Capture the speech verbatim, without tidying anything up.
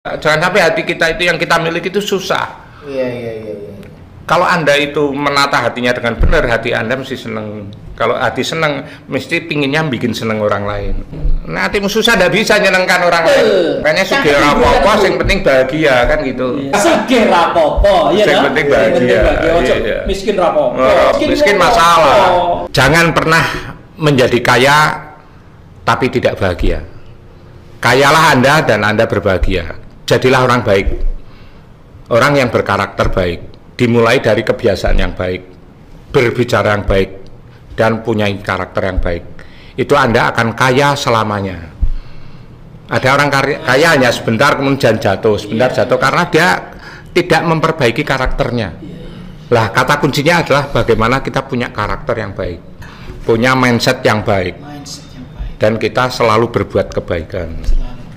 Jangan sampai hati kita itu yang kita miliki itu susah. Iya, iya, iya, iya. Kalau Anda itu menata hatinya dengan benar, hati Anda mesti seneng. Kalau hati seneng, mesti pinginnya bikin seneng orang lain. Nah, hatimu susah, tidak bisa nyenengkan orang lain. Makanya sugih rapopo, yang penting bahagia, kan gitu. Sugih rapopo, iya yang penting bahagia. Iya. Miskin rapopo. Oh, miskin, miskin masalah. Jangan pernah menjadi kaya, tapi tidak bahagia. Kayalah Anda dan Anda berbahagia. Jadilah orang baik, orang yang berkarakter baik, dimulai dari kebiasaan yang baik, berbicara yang baik, dan punya karakter yang baik. Itu Anda akan kaya selamanya. Ada orang kaya hanya sebentar kemudian jatuh, sebentar jatuh karena dia tidak memperbaiki karakternya. Lah, kata kuncinya adalah bagaimana kita punya karakter yang baik, punya mindset yang baik, dan kita selalu berbuat kebaikan.